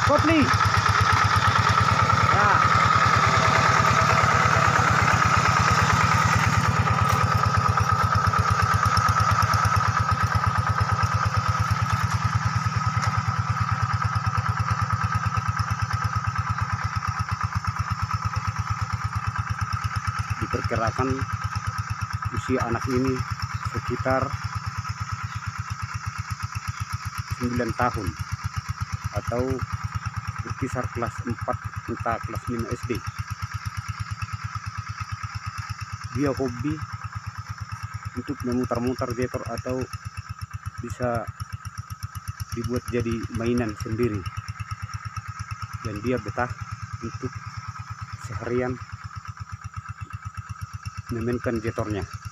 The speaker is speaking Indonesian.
Kopli. Ya. Diperkirakan usia anak ini sekitar 9 tahun atau berkisar kelas 4 entah kelas 5 SD. Dia hobi untuk memutar-mutar jetor atau bisa dibuat jadi mainan sendiri, dan dia betah untuk seharian memainkan jetornya.